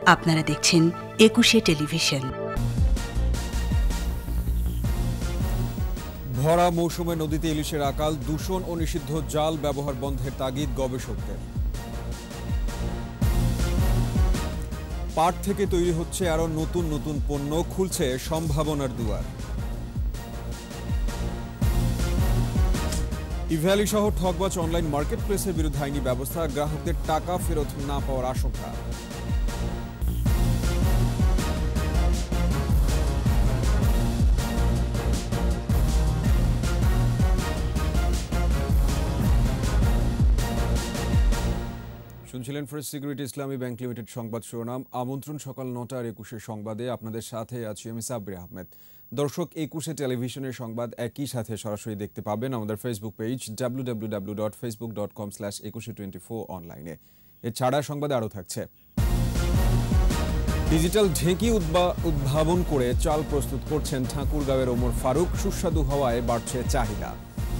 আপনারা দেখছেন একুশে টেলিভিশন। ভরা মৌসুমে নদীতে ইলিশের আকাল, দূষণ ও নিষিদ্ধ জাল ব্যবহার বন্ধের তাগিদ গবেষকদের। পাট থেকে তৈরি হচ্ছে আরো নতুন নতুন পণ্য, খুলছে সম্ভাবনার দুয়ার। ইভ্যালি সহ ঠকবাজ অনলাইন মার্কেট প্লেসের বিরুদ্ধে আইনি ব্যবস্থা, গ্রাহকদের টাকা ফেরত না পাওয়ার আশঙ্কা। শুনছিলেন first security Islami bank limited সংবাদ শিরোনাম। আমন্ত্রণ সকাল 9টার 21 সংবাদে। আপনাদের সাথে আছি আমি সাব্বির আহমেদ। দর্শক, একুশে টেলিভিশনের সংবাদ একই সাথে সরাসরি দেখতে পাবেন আমাদের ফেসবুক পেজ www.facebook.com/2124 অনলাইনে। এছাড়া সংবাদে আরও থাকছে, ডিজিটাল ঢেঁকি উদ্ভাবন করে চাল প্রস্তুত করছেন ঠাকুরগাঁওয়ের ওমর ফারুক, সুস্বাদু হওয়ায় বাড়ছে চাহিদা।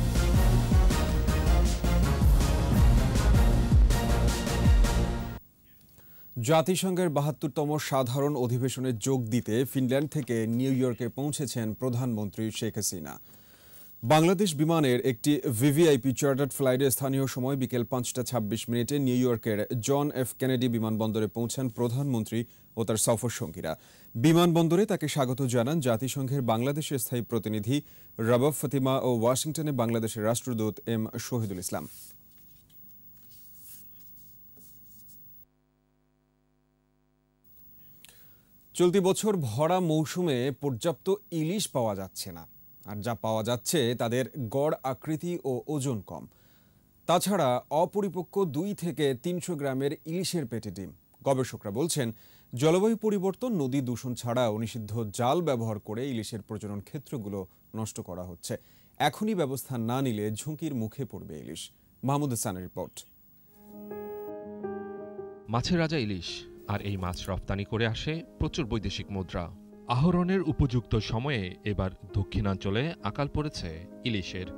জাতিসংঘের 72তম সাধারণ অধিবেশনে যোগ দিতে ফিনল্যান্ড থেকে নিউ ইয়র্কে পৌঁছেছেন প্রধানমন্ত্রী শেখ হাসিনা। বাংলাদেশ বিমানের একটি ভিভিআইপি চার্টার্ড ফ্লাইটে স্থানীয় সময় বিকেল 5:26 নিউ ইয়র্কের জন এফ কেনেডি বিমানবন্দরে পৌঁছান প্রধানমন্ত্রী ও তার সফর সঙ্গীরা। বিমানবন্দরে তাকে স্বাগত জানান জাতিসংঘের বাংলাদেশের স্থায়ী প্রতিনিধি রাবাব ফাতিমা ও ওয়াশিংটনে বাংলাদেশের রাষ্ট্রদূত এম শহীদুল ইসলাম। চলতি বছর ভরা মৌসুমে পর্যাপ্ত ইলিশ পাওয়া যাচ্ছে না, আর যা পাওয়া যাচ্ছে তাদের গড় আকৃতি ও ওজন কম। তাছাড়া অপরিপক্ক 2 থেকে 300 গ্রামের ইলিশের পেটে ডিম। গবেষকরা বলছেন, জলবায়ু পরিবর্তন, নদী দূষণ ছাড়াও নিষিদ্ধ জাল ব্যবহার করে ইলিশের প্রজনন ক্ষেত্রগুলো নষ্ট করা হচ্ছে। এখনই ব্যবস্থা না নিলে ঝুঁকির মুখে পড়বে ইলিশ। মাহমুদ হাসানের রিপোর্ট। মাছের রাজা ইলিশ, আর এই মাছ রপ্তানি করে আসে প্রচুর বৈদেশিক মুদ্রা। আহরণের উপযুক্ত সময়ে এবার দক্ষিণাঞ্চলে আকাল পড়েছে ইলিশের।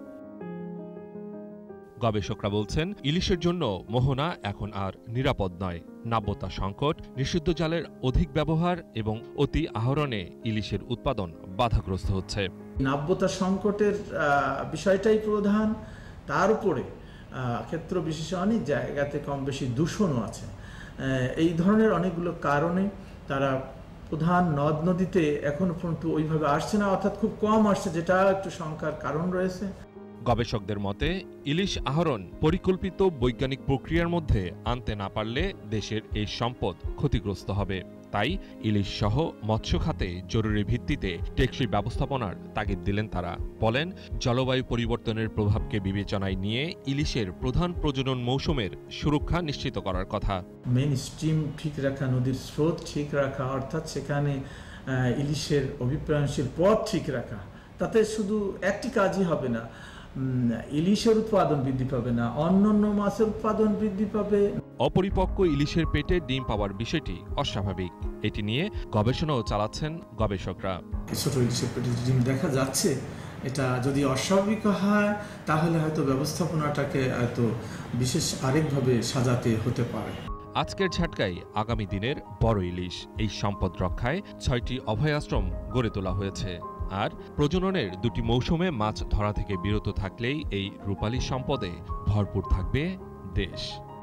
গবেষকরা বলছেন, ইলিশের জন্য মোহনা এখন আর নিরাপদ নয়। নাব্যতা সংকট, নিষিদ্ধ জালের অধিক ব্যবহার এবং অতি আহরণে ইলিশের উৎপাদন বাধাগ্রস্ত হচ্ছে। নাব্যতা সংকটের বিষয়টাই প্রধান, তার উপরে ক্ষেত্র বিশেষে অনেক জায়গাতে কম বেশি দূষণও আছে। এই ধরনের অনেকগুলো কারণে তারা প্রধান নদ নদীতে এখনো পর্যন্ত ওইভাবে আসছে না, অর্থাৎ খুব কম আসছে, যেটা একটু শঙ্কার কারণ রয়েছে। গবেষকদের মতে, ইলিশ আহরণ পরিকল্পিত বৈজ্ঞানিক প্রক্রিয়ার মধ্যে আনতে না পারলে দেশের এই সম্পদ ক্ষতিগ্রস্ত হবে। তাই ইলিশ সহ মৎস্য খাতে জরুরি ভিত্তিতে টেকসই ব্যবস্থাপনার তাগিদ দিলেন তারা। বলেন, জলবায়ু পরিবর্তনের প্রভাবকে বিবেচনায় নিয়ে ইলিশের প্রধান প্রজনন মৌসুমের সুরক্ষা নিশ্চিত করার কথা। মেইন স্ট্রিম ঠিক রাখা, নদীর স্রোত ঠিক রাখা, অর্থাৎ সেখানে ইলিশের অভিপ্রায়নশীল পথ ঠিক রাখা। তাতে শুধু একটি কাজই হবে না, ইলিশের উৎপাদন বৃদ্ধি পাবে না, অন্যান্য মাছের উৎপাদন বৃদ্ধি পাবে। অপরিপক্ক ইলিশের পেটে ডিম পাওয়ার বিষয়টি অস্বাভাবিক। এটি নিয়ে গবেষণাও চালাচ্ছেন গবেষকরা। ছোট ইলিশের পেটে ডিম দেখা যাচ্ছে, এটা যদি অস্বাভাবিক হয় তাহলে হয়তো ব্যবস্থাপনাটাকে হয়তো বিশেষ আরেকভাবে সাজাতে হতে পারে। আজকের ঝাটকায় আগামী দিনের বড় ইলিশ। এই সম্পদ রক্ষায় 6টি অভয়াশ্রম গড়ে তোলা হয়েছে। আর প্রজননের 2টি মৌসুমে মাছ ধরা থেকে বিরত থাকলেই এই রূপালী সম্পদে ভরপুর থাকবে দেশ।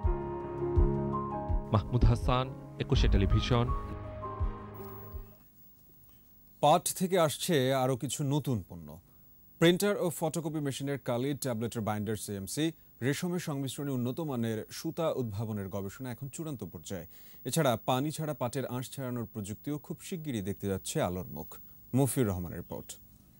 মাহমুদ হাসান, একুশে টেলিভিশন। পাট থেকে আসছে আরও কিছু নতুন পণ্য। প্রিন্টার ও ফটোকপি মেশিনের কালি, ট্যাবলেটের বাইন্ডার, সিএমসি, রেশমের সংমিশ্রণে উন্নত মানের সুতা উদ্ভাবনের গবেষণা এখন চূড়ান্ত পর্যায়ে। এছাড়া পানি ছাড়া পাটের আঁশ ছাড়ানোর প্রযুক্তিও খুব শিগগিরই দেখতে যাচ্ছে আলোর মুখ। মফিউর রহমানের রিপোর্ট।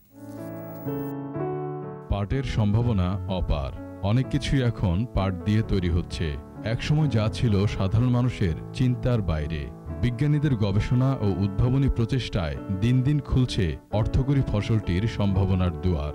পাটের সম্ভাবনা অপার। অনেক কিছুই এখন পাট দিয়ে তৈরি হচ্ছে। একসময় যা ছিল সাধারণ মানুষের চিন্তার বাইরে, বিজ্ঞানীদের গবেষণা ও উদ্ভাবনী প্রচেষ্টায় দিন দিন খুলছে অর্থকরী ফসলটির সম্ভাবনার দুয়ার।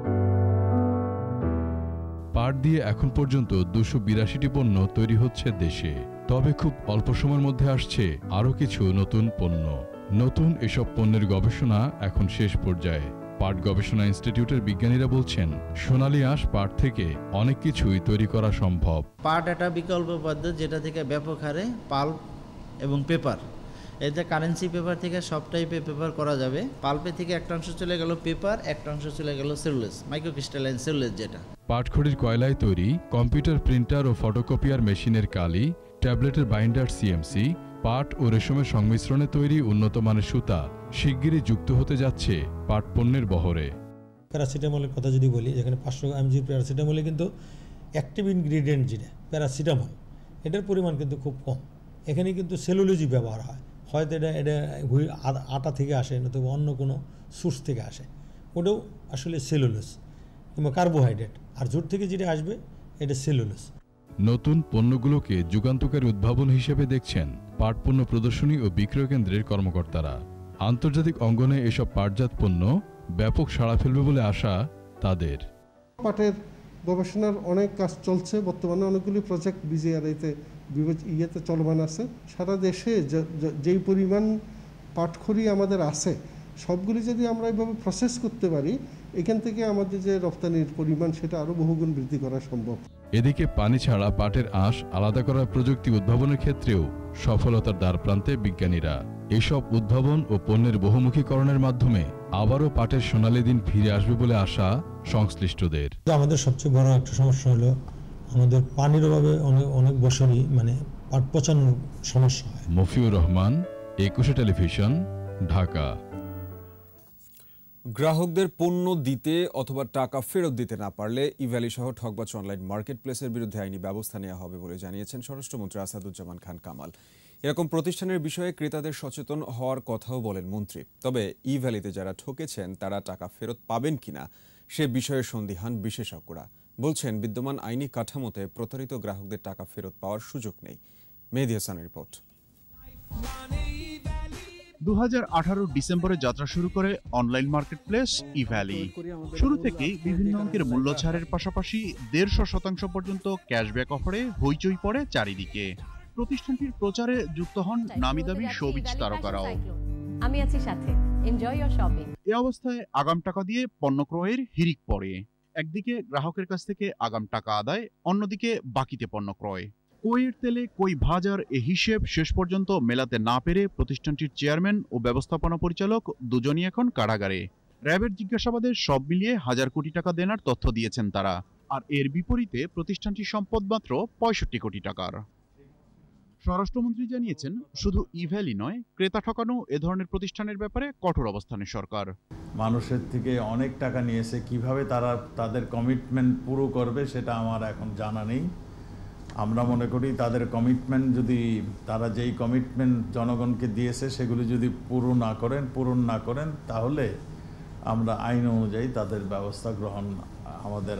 পাট দিয়ে এখন পর্যন্ত 282টি পণ্য তৈরি হচ্ছে দেশে। তবে খুব অল্প সময়ের মধ্যে আসছে আরও কিছু নতুন পণ্য। নতুন এসব পণ্যের গবেষণা এখন শেষ পর্যায়ে। পাট গবেষণা ইনস্টিটিউটের বিজ্ঞানীরা বলছেন, সোনালী আঁশ পাট থেকে অনেক কিছুই তৈরি করা সম্ভব। পাট একটা বিকল্প পদ্ধতি যেটা থেকে ব্যাপক হারে পাল্প এবং পেপার এতে কারেন্সি পেপার থেকে সব টাইপের পেপার করা যাবে। পাল্পে থেকে একটা অংশ চলে গেল পেপার, একটা অংশ চলে গেল সেলুলোজ, মাইক্রোক্রিস্টালাইন সেলুলোজ যেটা। পাটখড়ির কয়লায় তৈরি কম্পিউটার প্রিন্টার ও ফটোকপিয়ার মেশিনের কালি, ট্যাবলেটের বাইন্ডার সিএমসি, পাট ও রেশমের সংমিশ্রণে তৈরি উন্নত মানের সুতা শিগগিরই যুক্ত হতে যাচ্ছে পাট পণ্যের বহরে। প্যারাসিটামলের কথা যদি বলি, যেখানে 500 mg প্যারাসিটামলে কিন্তু অ্যাক্টিভ ইনগ্রিডিয়েন্ট যেটা প্যারাসিটামল, এটার পরিমাণ কিন্তু খুব কম। এখানে কিন্তু সেলুলোজই ব্যবহার হয়, হয়তো এটা আটা থেকে আসে, নতুবা অন্য কোনো সোর্স থেকে আসে, ওটাও আসলে সেলুলোজ কিংবা কার্বোহাইড্রেট। আর জোট থেকে যেটা আসবে এটা সেলুলোজ। নতুন পণ্যগুলোকে যুগান্তকারী উদ্ভাবন হিসেবে দেখছেন পাট পণ্য প্রদর্শনী ও বিক্রয় কেন্দ্রের কর্মকর্তারা। আন্তর্জাতিক অঙ্গনে এসব পাটজাত পণ্য ব্যাপক সাড়া ফেলবে বলে আশা তাদের। পাটের গবেষণার অনেক কাজ চলছে, বর্তমানে অনেকগুলি প্রজেক্ট বিজিআরআইতে ইয়েতে চলমান আছে। সারা দেশে যেই পরিমাণ পাটখড়ি আমাদের আছে, সবগুলি যদি আমরা এইভাবে প্রসেস করতে পারি, এখান থেকে আমাদের যে রপ্তানির পরিমাণ সেটা আরও বহুগুণ বৃদ্ধি করা সম্ভব। এদিকে পানি ছাড়া পাটের আঁশ আলাদা করার প্রযুক্তি উদ্ভাবনের ক্ষেত্রেও সফলতার দ্বারপ্রান্তে বিজ্ঞানীরা। এসব উদ্ভাবন ও পণ্যের বহুমুখীকরণের মাধ্যমে আবারও পাটের সোনালী দিন ফিরে আসবে বলে আশা সংশ্লিষ্টদের। আমাদের সবচেয়ে বড় একটা সমস্যা হলো আমাদের পানির অভাবে অনেক বছরই পাট পচানোর সমস্যা হয়। মফিউর রহমান, একুশে টেলিভিশন, ঢাকা। গ্রাহকদের পণ্য দিতে অথবা টাকা ফেরত দিতে না পারলে ইভ্যালি সহ ঠকবাজ অনলাইন মার্কেট প্লেসের বিরুদ্ধে আইনি ব্যবস্থা নেওয়া হবে বলে জানিয়েছেন স্বরাষ্ট্রমন্ত্রী আসাদুজ্জামান খান কামাল। এরকম প্রতিষ্ঠানের বিষয়ে ক্রেতাদের সচেতন হওয়ার কথাও বলেন মন্ত্রী। তবে ইভ্যালিতে যারা ঠকেছেন তারা টাকা ফেরত পাবেন কিনা সে বিষয়ে সন্দিহান বিশেষজ্ঞরা। বলছেন বিদ্যমান আইনি কাঠামোতে প্রতারিত গ্রাহকদের টাকা ফেরত পাওয়ার সুযোগ নেই। মেহেদী হাসানের রিপোর্ট। 2018 ডিসেম্বরে যাত্রা শুরু করে অনলাইন মার্কেট প্লেস ইভ্যালি। শুরু থেকেই বিভিন্ন অঙ্কের মূল্য ছাড়ের পাশাপাশি 150% পর্যন্ত ক্যাশব্যাক অফারে হইচই পড়ে চারিদিকে। প্রতিষ্ঠানটির প্রচারে যুক্ত হন নামিদামি শোবিজ তারকারাও। আমি আছি সাথে, এনজয় ইওর শপিং। এই অবস্থায় আগাম টাকা দিয়ে পণ্য ক্রয়ের হিড়িক পড়ে। একদিকে গ্রাহকের কাছ থেকে আগাম টাকা আদায়, অন্যদিকে বাকিতে পণ্য ক্রয়। কইয়ের তেলে কই ভাজার এ হিসেব শেষ পর্যন্ত মেলাতে না পেরে প্রতিষ্ঠানটির চেয়ারম্যান ও ব্যবস্থাপনা পরিচালক দুজনই এখন কারাগারে। র্যাবের জিজ্ঞাসাবাদে সব মিলিয়ে 1000 কোটি টাকা দেনার তথ্য দিয়েছেন তারা। আর এর বিপরীতে প্রতিষ্ঠানটির সম্পদ মাত্র 65 কোটি টাকার। স্বরাষ্ট্রমন্ত্রী জানিয়েছেন, শুধু ইভ্যালি নয়, ক্রেতা ঠকানো এ ধরনের প্রতিষ্ঠানের ব্যাপারে কঠোর অবস্থানে সরকার। মানুষের থেকে অনেক টাকা নিয়েছে, কিভাবে তারা তাদের কমিটমেন্ট পুরো করবে সেটা আমার এখন জানা নেই। আমরা মনে করি তাদের কমিটমেন্ট যদি তারা যেই কমিটমেন্ট জনগণকে দিয়েছে সেগুলি যদি পূরণ না করেন তাহলে আমরা আইন অনুযায়ী তাদের ব্যবস্থা গ্রহণ আমাদের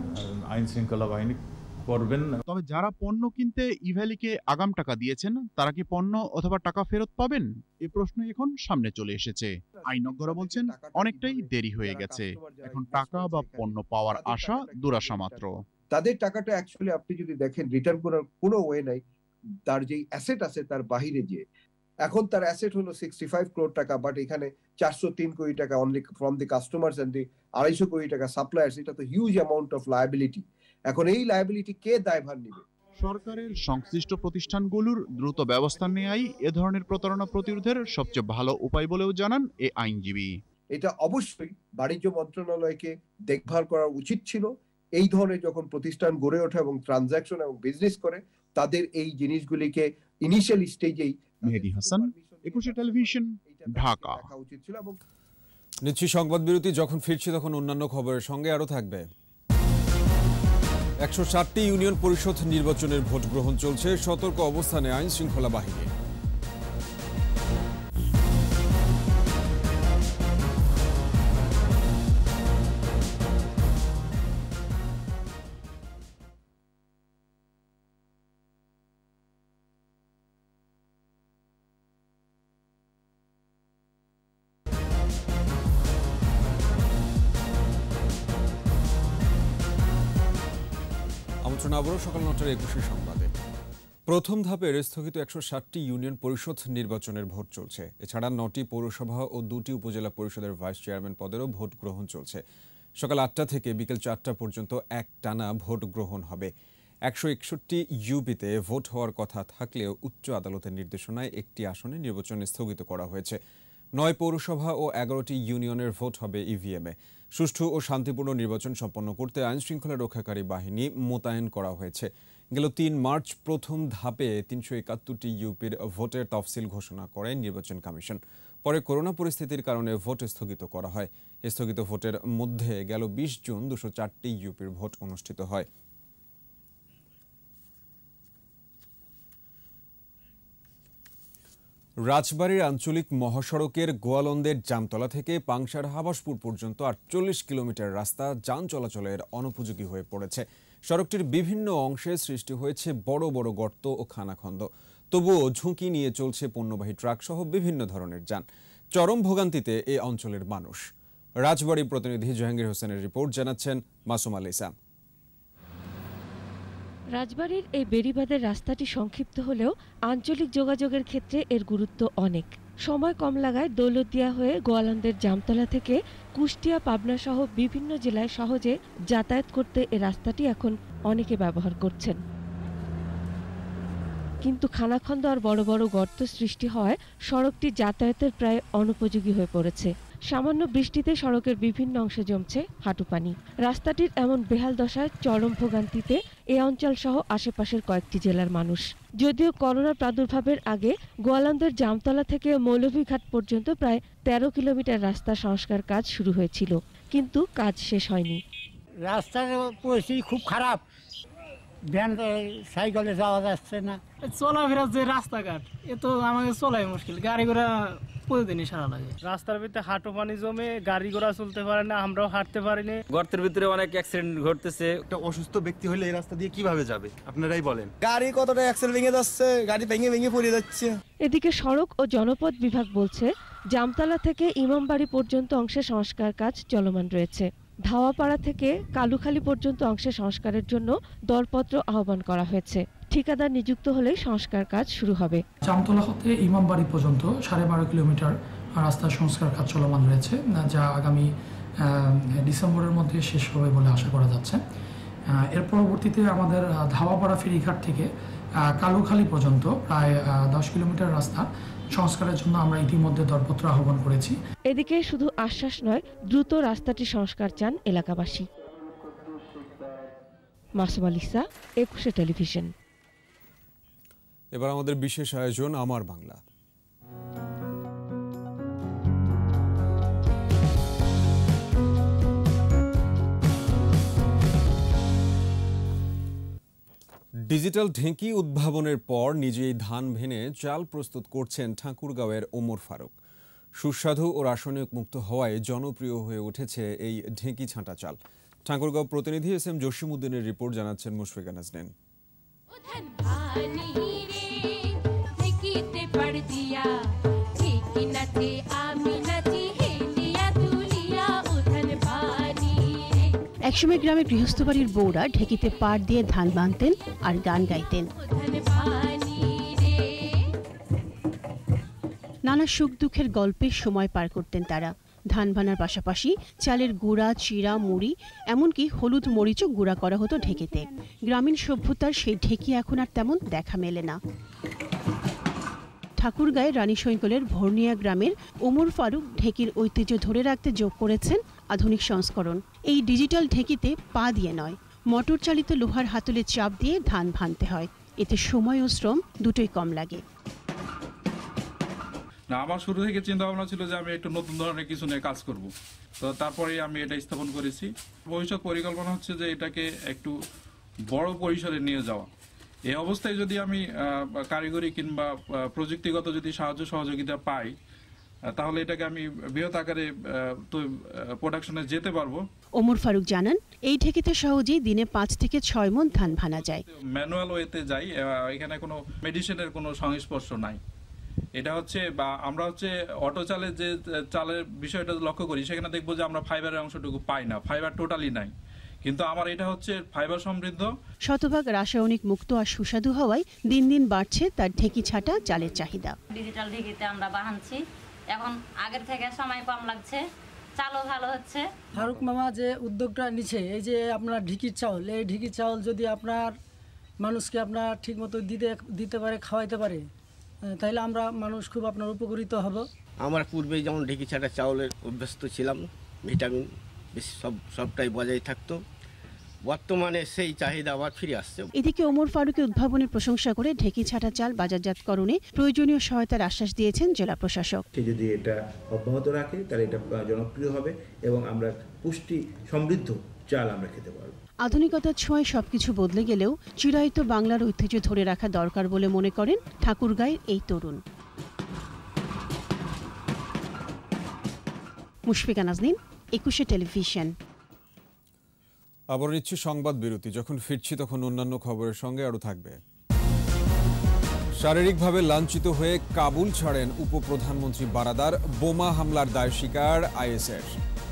আইন শৃঙ্খলা বাহিনী করবেন। তবে যারা পণ্য কিনতে ইভ্যালিকে আগাম টাকা দিয়েছেন তারা কি পণ্য অথবা টাকা ফেরত পাবেন? এই প্রশ্ন এখন সামনে চলে এসেছে। আইনজ্ঞরা বলছেন অনেকটাই দেরি হয়ে গেছে, এখন টাকা বা পণ্য পাওয়ার আশা দুরাশা মাত্র। তাদের টাকাটা অ্যাকচুয়ালি আপনি যদি দেখেন রিটার্ন করার কোনো ওয়ে নাই। তার যেই অ্যাসেট আছে তার বাহিরে যে এখন তার অ্যাসেট হলো 65 crore টাকা, বাট এখানে 403 কোটি টাকা only from the customers and the 250 crore টাকা সাপ্লায়ার্স। এটা তো হিউজ অ্যামাউন্ট অফ লায়াবিলিটি। এখন এই লায়াবিলিটি কে দায়ভার নেবে? সরকারের সংশ্লিষ্ট প্রতিষ্ঠানগুলোর দ্রুত ব্যবস্থা নেওয়াই এ ধরনের প্রতারণা প্রতিরোধের সবচেয়ে ভালো উপায় বলেও জানান এ আইনজীবী। এটা অবশ্যই বাণিজ্য মন্ত্রণালয়কে দেখভাল করা উচিত ছিল। এই ধরনের যখন প্রতিষ্ঠান গড়ে ওঠে এবং ট্রানজাকশন এবং বিজনেস করে, তাদের এই জিনিসগুলিকে ইনিশিয়াল স্টেজেই। মেহেদী হাসান, একুশে টেলিভিশন, ঢাকা। নিচ্ছি সংবাদ বিরতি। যখন ফিরছি তখন অন্যান্য খবরের সঙ্গে আরও থাকবে। 160টি ইউনিয়ন পরিষদ নির্বাচনের ভোট গ্রহণ চলছে, সতর্ক অবস্থানে আইন শৃঙ্খলা বাহিনী। আবারও সকাল 9টার 21 সংবাদে। প্রথম ধাপের স্থগিত 160টি ইউনিয়ন পরিষদ নির্বাচনের ভোট চলছে। এছাড়া 9টি পৌরসভা ও 2টি উপজেলা পরিষদের ভাইস চেয়ারম্যান পদেরও ভোট গ্রহণ চলছে। সকাল 8টা থেকে বিকেল 4টা পর্যন্ত একটানা ভোট গ্রহণ হবে। 161 ইউপিতে ভোট হওয়ার কথা থাকলেও উচ্চ আদালতের নির্দেশনায় একটি আসনে নির্বাচন স্থগিত করা হয়েছে। 9 পৌরসভা ও 11টি ইউনিয়নের ভোট হবে ইভিএমে। সুষ্ঠু ও শান্তিপূর্ণ নির্বাচন সম্পন্ন করতে আইনশৃঙ্খলা রক্ষাকারী বাহিনী মোতায়েন করা হয়েছে। গেল 3 মার্চ প্রথম ধাপে 371টি ইউপির ভোটের তফসিল ঘোষণা করে নির্বাচন কমিশন। পরে করোনা পরিস্থিতির কারণে ভোট স্থগিত করা হয়। স্থগিত ভোটের মধ্যে গেল 20 জুন 204টি ইউপির ভোট অনুষ্ঠিত হয়। রাজবাড়ীর আঞ্চলিক মহাসড়কের গোয়ালন্দের জামতলা থেকে পাংশার হাবাসপুর পর্যন্ত 48 কিলোমিটার রাস্তা যান চলাচলের অনুপযোগী হয়ে পড়েছে। সড়কটির বিভিন্ন অংশে সৃষ্টি হয়েছে বড় বড় গর্ত ও খানাখন্দ। তবুও ঝুঁকি নিয়ে চলছে পণ্যবাহী ট্রাক সহ বিভিন্ন ধরনের যান। চরম ভোগান্তিতে এই অঞ্চলের মানুষ। রাজবাড়ী প্রতিনিধি জাহাঙ্গীর হোসেনের রিপোর্ট, জানাচ্ছেন মাসুম আলিসা। রাজবাড়ীর এই বেড়িবাঁধের রাস্তাটি সংক্ষিপ্ত হলেও আঞ্চলিক যোগাযোগের ক্ষেত্রে এর গুরুত্ব অনেক। সময় কম লাগায় দৌলতদিয়া হয়ে গোয়ালন্দের জামতলা থেকে কুষ্টিয়া, পাবনা সহ বিভিন্ন জেলায় সহজে যাতায়াত করতে এই রাস্তাটি এখন অনেকে ব্যবহার করছেন। কিন্তু খানাখন্দ আর বড় বড় গর্ত সৃষ্টি হওয়ায় সড়কটি যাতায়াতের প্রায় অনুপযোগী হয়ে পড়েছে। সামান্য বৃষ্টিতে সড়কের বিভিন্ন অংশে জমছে হাঁটু পানি। রাস্তাটির এমন বেহাল দশায় চরম ভোগান্তিতে এই অঞ্চল সহ আশেপাশের কয়েকটি জেলার মানুষ। যদিও করোনার প্রাদুর্ভাবের আগে গোয়ালন্দের জামতলা থেকে মৌলভীঘাট পর্যন্ত প্রায় 13 কিলোমিটার রাস্তা সংস্কার কাজ শুরু হয়েছিল, কিন্তু কাজ শেষ হয়নি। রাস্তার পরিস্থিতি খুব খারাপ, ভ্যান সাইকেলে যাওয়া যাচ্ছে না। চলাফেরার যে রাস্তাঘাট, এ তো আমাকে চলাই মুশকিল, গাড়ি ঘোড়া প্রতিদিনই সারা লাগে। রাস্তার ভিতরে হাঁটু পানি জমে গাড়ি ঘোড়া চলতে পারে না, আমরাও হাঁটতে পারি না। গর্তের ভিতরে অনেক অ্যাক্সিডেন্ট ঘটতেছে। একটা অসুস্থ ব্যক্তি হলে এই রাস্তা দিয়ে কিভাবে যাবে আপনারাই বলেন। গাড়ি কতটা অ্যাক্সিডেন্ট ভেঙে যাচ্ছে, গাড়ি ভেঙে ভেঙে পড়ে যাচ্ছে। এদিকে সড়ক ও জনপথ বিভাগ বলছে জামতলা থেকে ইমামবাড়ি পর্যন্ত অংশে সংস্কার কাজ চলমান রয়েছে। ধাওয়াপাড়া থেকে কালুখালী পর্যন্ত অংশে সংস্কারের জন্য দরপত্র আহ্বান করা হয়েছে। ঠিকাদার নিযুক্ত হলে সংস্কার কাজ শুরু হবে। জামতলা হতে ইমামবাড়ি পর্যন্ত 12.5 কিলোমিটার রাস্তা সংস্কার কাজ চলমান রয়েছে, যা আগামী ডিসেম্বরের মধ্যে শেষ হবে বলে আশা করা যাচ্ছে। এর পরবর্তীতে আমাদের ধাওয়াপাড়া ফেরিঘাট থেকে কালুখালী পর্যন্ত প্রায় 10 কিলোমিটার রাস্তা সংস্কারের জন্য আমরা ইতিমধ্যে দরপত্র আহ্বান করেছি। এদিকে শুধু আশ্বাস নয়, দ্রুত রাস্তাটি সংস্কার চান এলাকাবাসী। মাসুম আলিসা, 21 টেলিভিশন। এবার আমাদের বিশেষ আয়োজন আমার বাংলা। ডিজিটাল ঢেঁকি উদ্ভাবনের পর নিজেই ধান ভেনে চাল প্রস্তুত করছেন ঠাকুরগাঁওয়ের ওমর ফারুক। সুস্বাদু ও রাসায়নিক মুক্ত হওয়ায় জনপ্রিয় হয়ে উঠেছে এই ঢেঁকি ছাঁটা চাল। ঠাকুরগাঁও প্রতিনিধি এস.এম. জসিমউদ্দিনের রিপোর্ট, জানাচ্ছেন মুশফিকা নাজনীন। একসময় গ্রামের গৃহস্থবাড়ির বউরা ঢেকিতে পাড় দিয়ে ধান বানতেন আর গান গাইতেন। নানা সুখ দুঃখের গল্পে সময় পার করতেন তারা। ধান ভানার পাশাপাশি চালের গুঁড়া, চিড়া, মুড়ি, এমনকি হলুদ মরিচও গুঁড়া করা হতো ঢেকিতে। গ্রামীণ সভ্যতার সেই ঢেকি এখন আর তেমন দেখা মেলে না। ঠাকুরগাঁয়ের রানীশঙ্কলের ভর্নিয়া গ্রামের ওমর ফারুক ঢেকির ঐতিহ্য ধরে রাখতে যোগ করেছেন আধুনিক সংস্করণ। এই ডিজিটাল ঢেকিতে পা দিয়ে নয়, মোটর চালিত লোহার হাতলে চাপ দিয়ে ধান ভানতে হয়। এতে সময় ও শ্রম দুটোই কম লাগে। না, আমার শুরু থেকে চিন্তা ভাবনা ছিল যে আমি একটু নতুন ধরনের কিছু নিয়ে কাজ করব। তো তারপরে আমি এটা স্থাপন করেছি। ভবিষ্যৎ পরিকল্পনা হচ্ছে যে এটাকে একটু বড় পরিসরে নিয়ে যাওয়া। এই অবস্থায় যদি আমি কারিগরি কিংবা প্রযুক্তিগত যদি সাহায্য সহযোগিতা পাই, তাহলে এটাকে আমি বৃহৎ আকারে প্রোডাকশনে যেতে পারবো। ওমর ফারুক জানান, এই ঢেকিতে সহজেই দিনে 5 থেকে 6 মণ ধান ভানা যায়। ম্যানুয়াল ওয়েতে যাই, এখানে কোনো মেডিসিনের কোনো সংস্পর্শ নাই। এটা হচ্ছে বা আমরা হচ্ছে অটো চালের যে চালের বিষয়টা লক্ষ্য করি, সেখানে দেখবো যে আমরা ফাইবারের অংশটুকু পাই না, ফাইবার টোটালি নাই। কিন্তু আমার এটা হচ্ছে ফাইবার সমৃদ্ধ, শতভাগ রাসায়নিক মুক্ত আর সুস্বাদু হওয়ায় দিন দিন বাড়ছে তার ঢেকি ছাটা চালের চাহিদা। ডিজিটাল ঢেকিতে আমরা বানাচ্ছি, এখন আগের থেকে সময় কম লাগছে, চালও ভালো হচ্ছে। ফারুক মামা যে উদ্যোগটা নিচ্ছে, এই যে আপনার ঢেকির চাউল, এই ঢেকির চাউল যদি আপনার মানুষকে আপনার ঠিকমতো দিতে পারে, খাওয়াইতে পারে, তাইলে আমরা মানুষ খুব আপনার উপকৃত হব। আমরা পূর্বে যেমন ঢেঁকি ছাটা চাউলের অভ্যস্ত ছিলাম, ভিটামিন বেশি সবটাই বজায় থাকতো, বর্তমানে সেই চাহিদা আবার ফিরে আসছে। এদিকে ওমর ফারুকের উদ্ভাবনের প্রশংসা করে ঢেঁকি ছাটা চাল বাজারজাতকরণে প্রয়োজনীয় সহায়তার আশ্বাস দিয়েছেন জেলা প্রশাসক। যদি এটা অব্যাহত রাখে তাহলে এটা জনপ্রিয় হবে এবং আমরা পুষ্টি সমৃদ্ধ চাল আমরা খেতে পারবো। আধুনিকতার ছোঁয়ায় সবকিছু বদলে গেলেও চিরায়ত বাংলার ঐতিহ্য ধরে রাখা দরকার বলে মনে করেন ঠাকুরগাঁয়ের এই তরুণ। মুশফিকা নাজনীন, একুশে টেলিভিশন। আবার নিচ্ছি সংবাদ বিরতি। যখন ফিরছি তখন অন্যান্য খবরের সঙ্গে আরও থাকবে। শারীরিকভাবে লাঞ্ছিত হয়ে কাবুল ছাড়েন উপপ্রধানমন্ত্রী বারাদার, বোমা হামলার দায় স্বীকার আইএসের।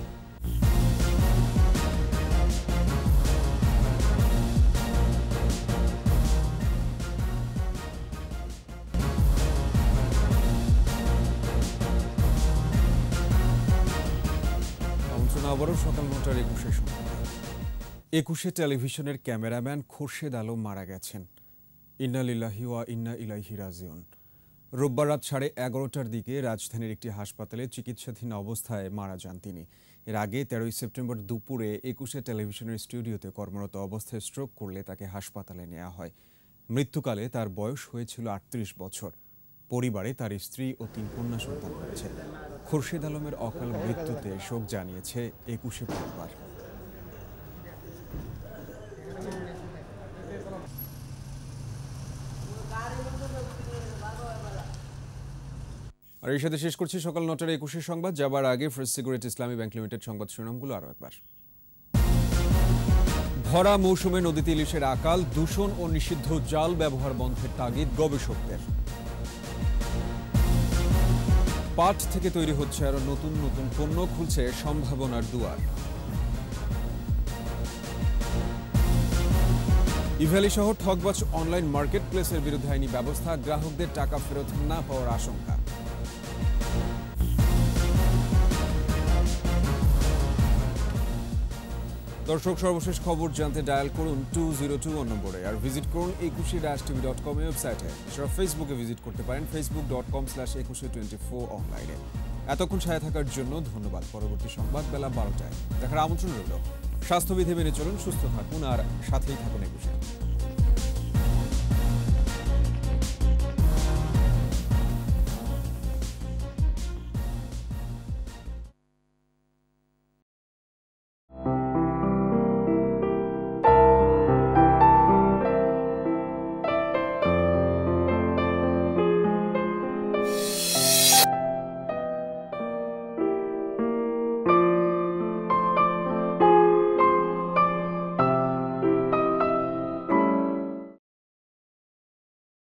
আবারও সকাল ৯টার ২১ সময়। একুশে টেলিভিশনের ক্যামেরাম্যান খোরশেদ আলম মারা গেছেন। ইন্না লিল্লাহি ওয়া ইন্না ইলাইহি রাজিউন। রোববার রাত 11:30টার দিকে রাজধানীর একটি হাসপাতালে চিকিৎসাধীন অবস্থায় মারা যান তিনি। এর আগে 13ই সেপ্টেম্বর দুপুরে একুশে টেলিভিশনের স্টুডিওতে কর্মরত অবস্থায় স্ট্রোক করলে তাকে হাসপাতালে নেওয়া হয়। মৃত্যুকালে তার বয়স হয়েছিল ৩৮ বছর। পরিবারে তার স্ত্রী ও ৩ কন্যা সন্তান রয়েছে। খোরশেদ আলমের অকাল মৃত্যুতে শোক জানিয়েছে একুশে পরিবার। আর এই সাথে শেষ করছি সকাল ৯টার ২১ সংবাদ। যাবার আগে first security Islami bank limited সংবাদ শিরোনামগুলো আরও একবার। ভরা মৌসুমে নদীতে ইলিশের আকাল, দূষণ ও নিষিদ্ধ জাল ব্যবহার বন্ধের তাগিদ গবেষকদের। পাট থেকে তৈরি হচ্ছে আরো নতুন নতুন পণ্য, খুলছে সম্ভাবনার দুয়ার। ইভ্যালি সহ ঠকবাজ অনলাইন মার্কেট প্লেসের বিরুদ্ধে আইনি ব্যবস্থা, গ্রাহকদের টাকা ফেরত না পাওয়ার আশঙ্কা। দর্শক, সর্বশেষ খবর জানতে ডায়াল করুন 2021 নম্বরে, আর ভিজিট করুন ekushe-tv.com ওয়েবসাইটে। এছাড়া ফেসবুকে ভিজিট করতে পারেন facebook.com/ekushe24 অনলাইনে। এতক্ষণ সাথে থাকার জন্য ধন্যবাদ। পরবর্তী সংবাদ বেলা 12টায় দেখার আমন্ত্রণ রইল। স্বাস্থ্যবিধি মেনে চলুন, সুস্থ থাকুন আর সাথেই থাকুন একুশে।